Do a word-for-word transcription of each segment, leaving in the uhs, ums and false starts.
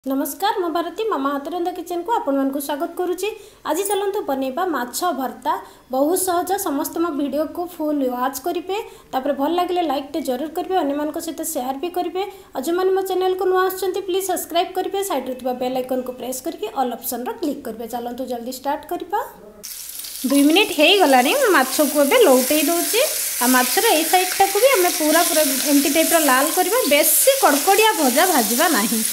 नमस्कार मो भारती मामा हाथरंदा किचन को आपण मानक स्वागत करुच्ची। आज चलतु बनैबा माछ भर्ता बहुत सहज। समस्त मो वीडियो को फुल वाच करेंगे, तापर भल लगे लाइक टे जरूर करेंगे, अन्य मान सहित शेयर भी करेंगे। और जो मैंने मो चैनल को नुआ आछंती प्लीज सब्सक्राइब करेंगे, साइड रे बेल आइकन को प्रेस करके ऑल ऑप्शन रो क्लिक करेंगे। चलतु जल्दी स्टार्ट करबा। दुई मिनिट हो गलानी माछ को ए लौटे दौची। आ माछर ए साइडटा को भी आम पूरा पूरा एमती टाइप लाल करबा, बेसी कड़कड़िया भजा भाजवा नहीं।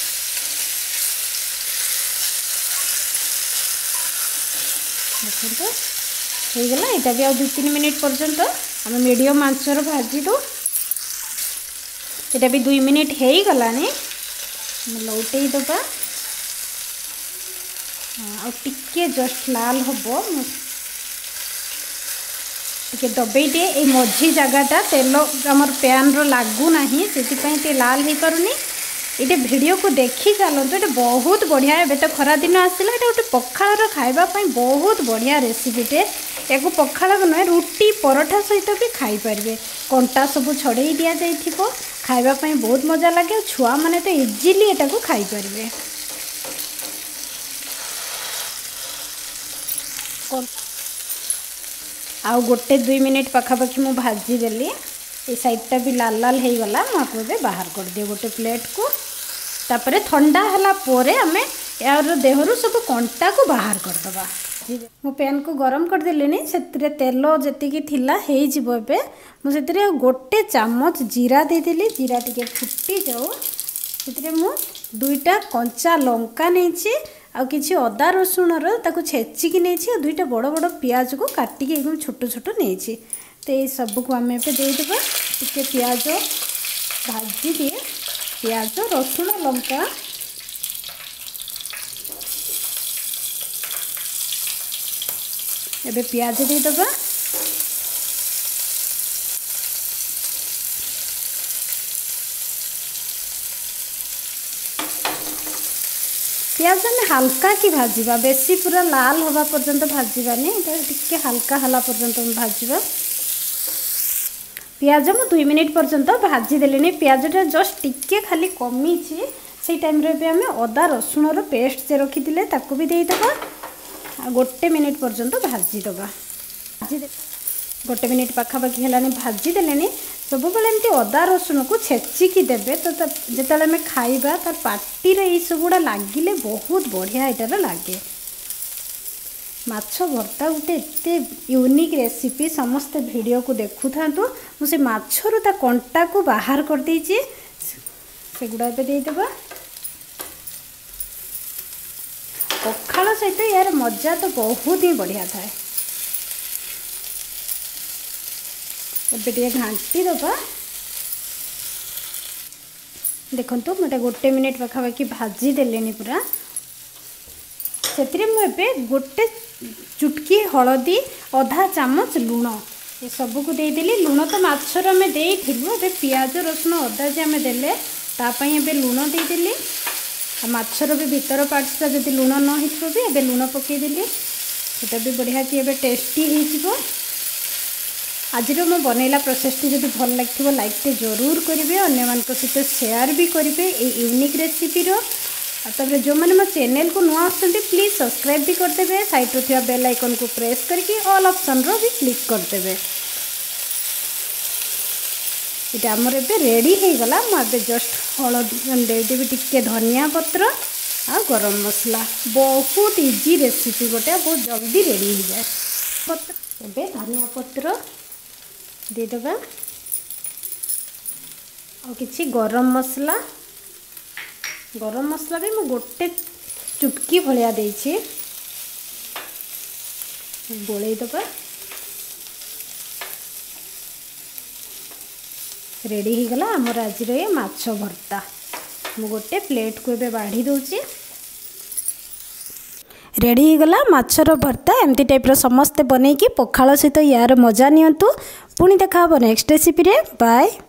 देखो हो गला यहाँ भी आ दु तीन मिनिट पर्यंत आम मीडियम आंचर भाजी दो। यहाँ भी दुई मिनिट हो गलानी लौटे दबा। आ टिके जस्ट लाल हम टे दबे दिए। ये मझी जगटा तेल आमर पैन रो लागू ना से लाल हो पारुनी। ये वीडियो को देखी चलते ये बहुत बढ़िया। एबे तो खरा दिन आसला, ये गोटे पखाड़ खाइबापी बहुत बढ़िया रेसिपीटे। या पखाड़ नुहे रुटी पराठा सहित भी खाई पारे। कंटा सब छड़े दि जाइथिबो, खाइबापी बहुत मजा लगे। छुआ माने तो इजिली एटा को खाई पारे। आउ गोटे दुई मिनिट पखापाखि मु भाजी देली। ये साइडटा भी लाल लाल हो गला। मुझे बाहर कर दिए गोटे प्लेट को। तापरे ठंडा हला पोरे आमे यार देहरु सब कंटा को बाहर कर दबा। मु पैन को गरम कर देलेनी, सेतिरे तेल जतिकी थिला हेई जिवो। एबे मु सेतिरे गोटे चम्मच जीरा दे देली। जीरा टिके फुटी जाओ, सेतिरे मु दुईटा कंचा लंका नेछि, आ किछि अदा रसुण रो ताको छेचिकी नेछि, आ दुईटा बड़ बड़ प्याज को काटिकी एकदम छोट छोट नेछि। तो ये सब को आम ए दे देबा। टिके प्याज भाजी दिए, प्याज रसुण लंका एबे प्याज दे देबा। प्याज में हल्का की भाजवा, बेसी पूरा लाल हवा पर्यंत भाजवानी। टिके हल्का हला पर्यंत भाजवा। प्याज मु दुई मिनिट पर्यंत भाजी देलेनी। प्याजटा जस्ट टिके खाली कमी से टाइम रे आम अदा रसुण रो पेस्ट से रखी दिले ताको भी दे देबा। आ गोटे मिनिट पर्यंत भाजी दबा। भाजी दे गोटे मिनिट पाखापाखि हेलानी भाजी देलेनी। सब बेले एमती अदा रसुण को छेचिकी देबे, तो जेतेले आम खाइबा तार पाटी रे ई सबुडा लागिले बहुत बढ़िया एटार लागे। माछ भर्ता गोटे एते यूनिक रेसिपी। समस्त वीडियो को देखु था मुझे माछरू ता कंटा को बाहर कर देछि। से गुडा पे दे देबा। पखाड़ सहित यार मजा तो बहुत ही बढ़िया थाए। एबे टे घांटी दबा। देखंतु मोटे गोटे मिनिट पाखापाखि भाजी देलेनी पूरा। से मुझे गोटे चुटकी हलदी, अधा चामच लुण, ये सब को दे देली। लुण तो माछर आम देइथिलु, एबे प्याज रसुण अदा जे आम देले तापाई एबे लुण दे देली। आ माछर भी भीतर पार्टटा जदि लुण न होइथिबो भी एबे लुण पके देली। सेटा भी बढ़िया कि एबे टेस्टी होइजिवो। आजिर मो बनैला प्रोसेसटी जदि भल लागिथिबो लाइक टे जरूर करेंगे, अन्य मानक सहित शेयर भी करेंगे ये यूनिक रेसिपी रो। तापर जो मैंने मो चैनल को नुआ आछंती प्लीज सब्सक्राइब भी करदेवे, साइड रो थिया बेल आइकन को प्रेस करके ऑल ऑप्शन रो भी क्लिक करदेवे। इटा हमर एबे रेडी हो गला। मुझे जस्ट हलदी देदेवी, टिके धनिया पत्र आ गरम मसला। बहुत इजी रेसिपी गोटे, बहुत जल्दी रेडी हो जाए। पत्र एबे धनिया पत्र दे देबा और किछि गरम मसला। गरम मसला भी मैं गोटे चुटकी भलिया देछि। गोलई दबा। रेडी हो गला हमर आज रे माछ भर्ता। मु गोटे प्लेट को एबे बाढ़ी दउछि। रेडी हो गला माछर भर्ता। एमती टाइप रो समस्त बनै कि पखाळ सहित यार मजा नियंतु। पुणी देखा नेक्स्ट रेसिपी रे। बाय।